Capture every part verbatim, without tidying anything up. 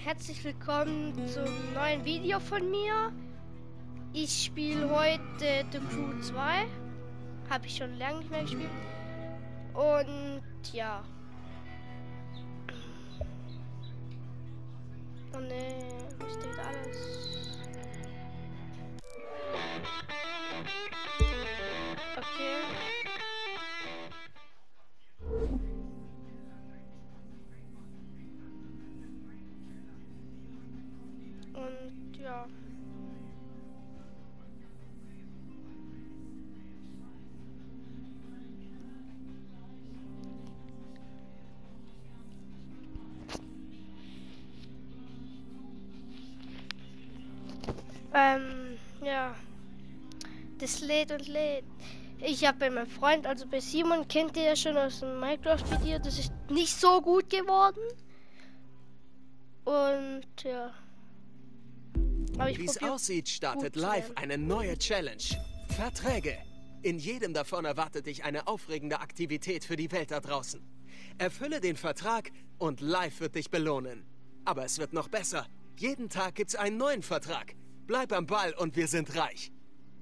herzlich willkommen zum neuen Video von mir. Ich spiele heute The Crew zwei. Habe ich schon lange nicht mehr gespielt. Und ja. Und ne, was steht alles? Okay. Und ja. Ähm, ja. Das lädt und lädt. Ich habe bei meinem Freund, also bei Simon, kennt ihr ja schon aus dem Minecraft-Video, das ist nicht so gut geworden. Und ja. Wie es aussieht, startet live eine neue Challenge. Verträge. In jedem davon erwartet dich eine aufregende Aktivität für die Welt da draußen. Erfülle den Vertrag und live wird dich belohnen. Aber es wird noch besser. Jeden Tag gibt's einen neuen Vertrag. Bleib am Ball und wir sind reich.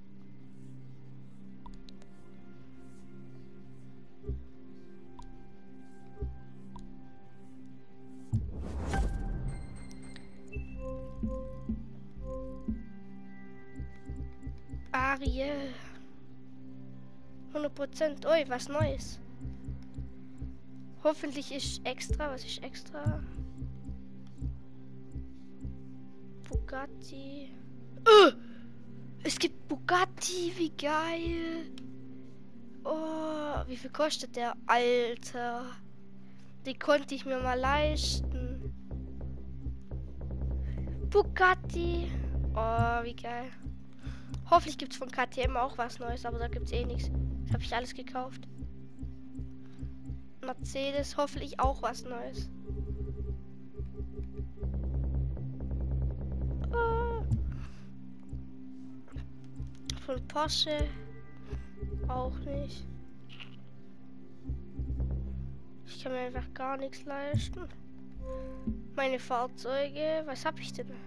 Ariel. hundert Prozent. Ui, was Neues. Hoffentlich ist extra. Was ist extra? Bugatti. Uh, es gibt Bugatti. Wie geil. Oh, wie viel kostet der? Alter. Die konnte ich mir mal leisten. Bugatti. Oh, wie geil. Hoffentlich gibt es von K T M auch was Neues, aber da gibt es eh nichts. Das habe ich alles gekauft. Mercedes, hoffentlich auch was Neues. Oh. Von Porsche auch nicht. Ich kann mir einfach gar nichts leisten. Meine Fahrzeuge, was habe ich denn?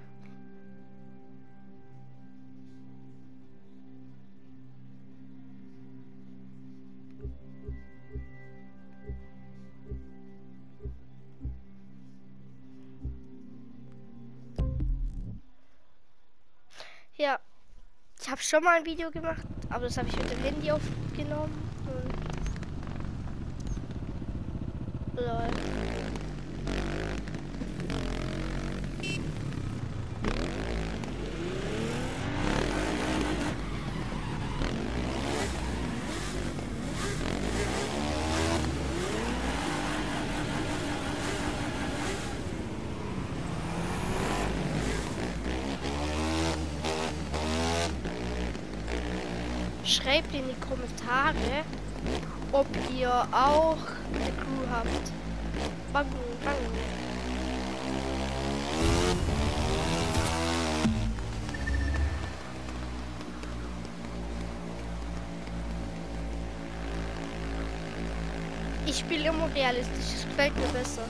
Ja, ich habe schon mal ein Video gemacht, aber das habe ich mit dem Handy aufgenommen. Und lol. Schreibt in die Kommentare, ob ihr auch eine Crew habt. Bang, bang. Ich spiele immer realistisch, es gefällt mir besser.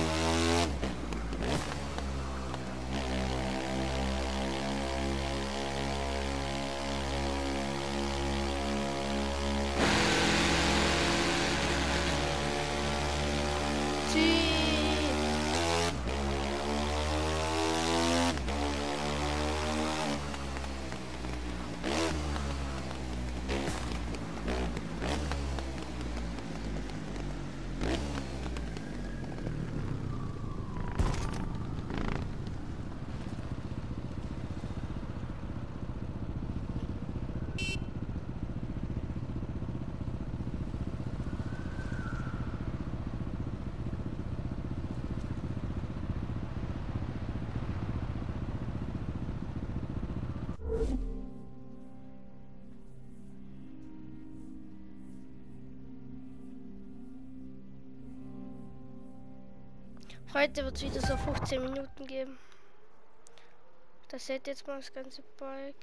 Heute wird es wieder so fünfzehn Minuten geben. Das seht jetzt mal das ganze Bike.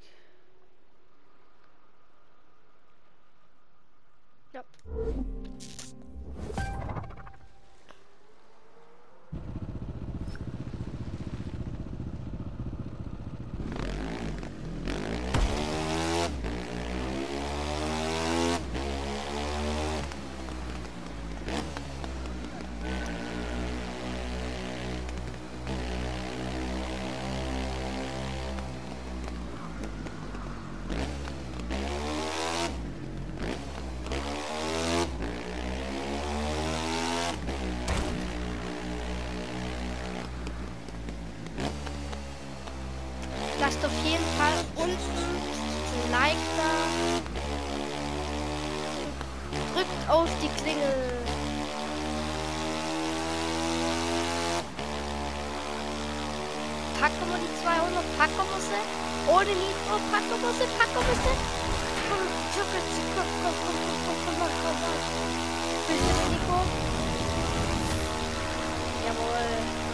Ja. Lasst auf jeden Fall unten ein Like da. Drückt auf die Klingel. Packen wir die zweihundert, packen wir sie. Ohne Nitro, packen wir sie, packen wir sie. Komm, komm, komm, komm, komm, komm, komm, komm, komm, komm. Willst du, Nico? Jawohl.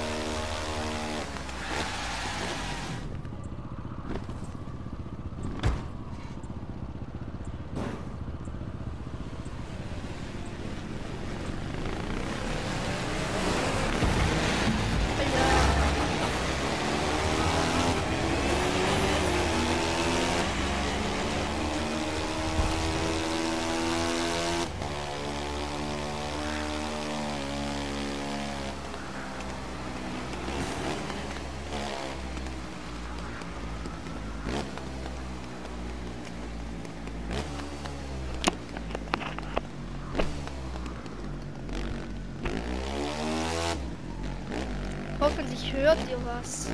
Hoffentlich hört ihr was.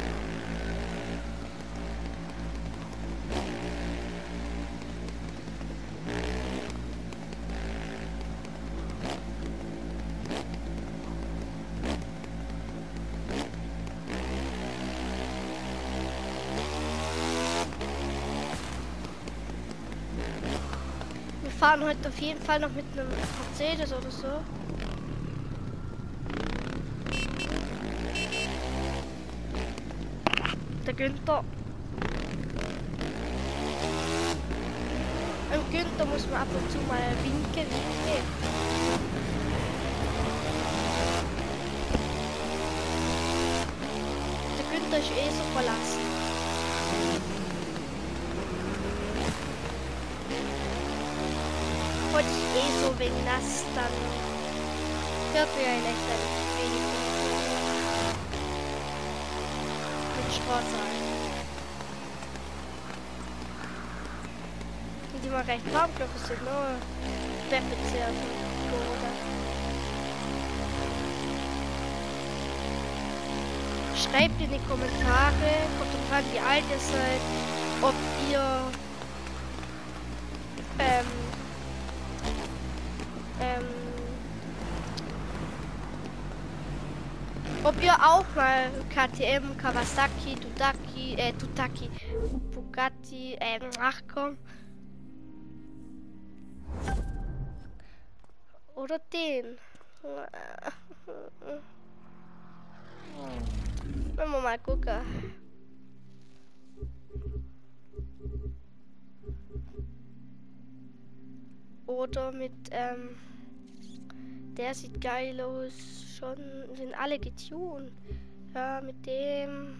Wir fahren heute auf jeden Fall noch mit einem Mercedes oder so. Der Günther. Im Günther muss man ab und zu mal winken. winken. Der Günther ist eh so verlassen. Heute ist eh so wegen nass, dann hört man ja nicht wenig. Sport sein. Die mal recht warm, glaube ich, sind nur Webbezirk oder. Schreibt in die Kommentare, kommt drauf an, wie alt ihr seid, ob ihr ähm, ähm, ob ihr auch mal K T M, Kawasaki, Tutaki, äh, Tutaki, Bugatti, ähm, ach komm. Oder den. Wenn wir mal gucken. Oder mit, ähm, der sieht geil aus. Schon sind alle getuned. Ja, mit dem.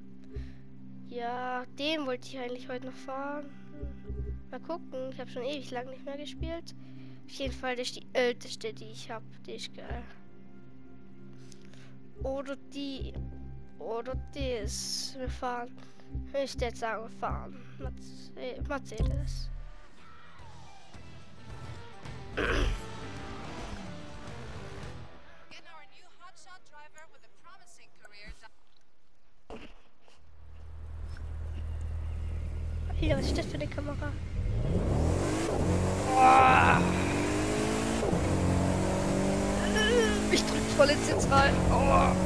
Ja, den wollte ich eigentlich heute noch fahren. Mal gucken. Ich habe schon ewig lang nicht mehr gespielt. Auf jeden Fall, das ist die älteste, die ich habe. Die ist geil. Oder die. Oder das. Wir fahren. Ich würde jetzt sagen, wir fahren. Mercedes. Wieder, was ist das für eine Kamera? Oh. Ich drück voll ins Sitz rein. Oh.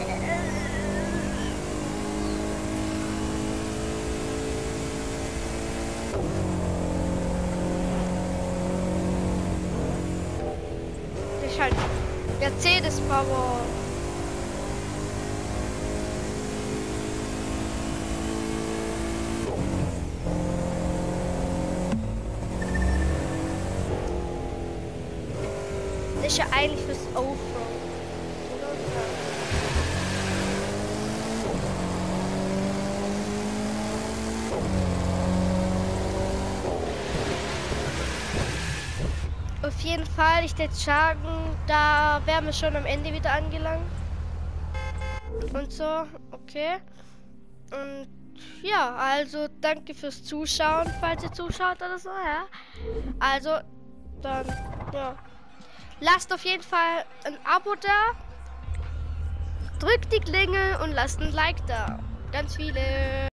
Das ist halt Mercedes Power. Das ist ja eigentlich fürs Offroad. Auf jeden Fall, ich würde sagen, da wären wir schon am Ende wieder angelangt. Und so, okay. Und ja, also danke fürs Zuschauen, falls ihr zuschaut oder so, ja. Also, dann, ja. Lasst auf jeden Fall ein Abo da, drückt die Klingel und lasst ein Like da. Ganz viele.